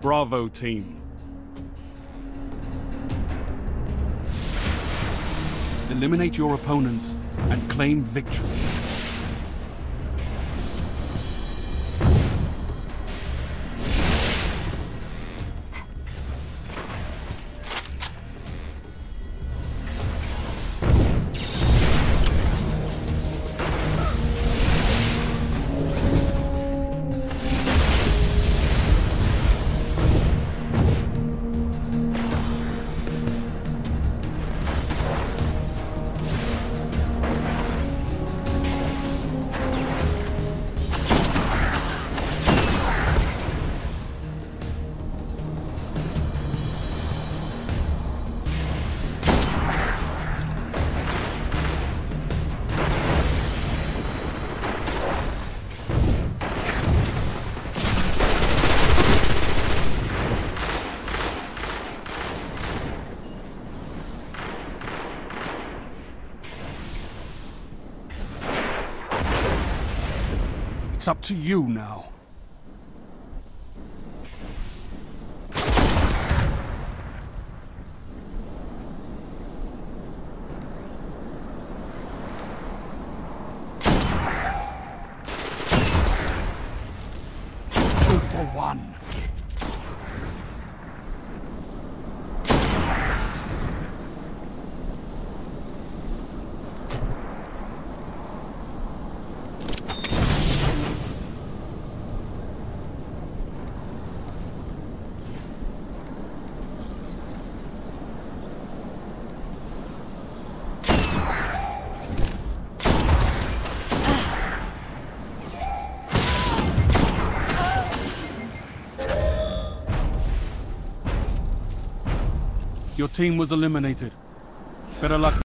Bravo, team. Eliminate your opponents and claim victory. It's up to you now. Two for one. Your team was eliminated. Better luck.